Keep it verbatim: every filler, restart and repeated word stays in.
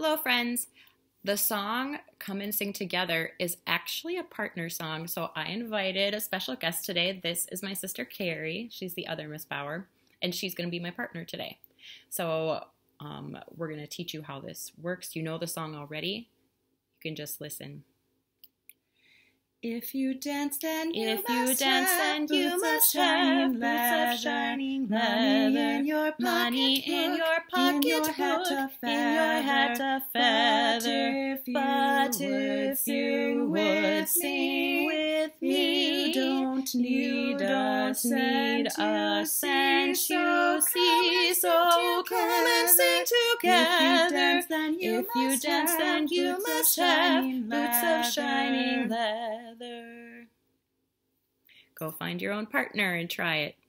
Hello, friends. The song Come and Sing Together is actually a partner song, so I invited a special guest today. This is my sister Carrie. She's the other Miss Bauer, and she's going to be my partner today. So um, we're going to teach you how this works. You know the song already. You can just listen. If you dance, then you If must you dance, have then you boots must of shining have boots leather, of shining money leather, in your money in your pocketbook, in your pocketbook, hat a in your hat feather. a feather. But if you But would if sing you with would sing me, with me, you don't you need a don't need cent, a you cent, see. you see. So come and sing together. If you dance, then you If you must dance, have then you boots of must have shining boots of shining leather. leather. Go find your own partner and try it.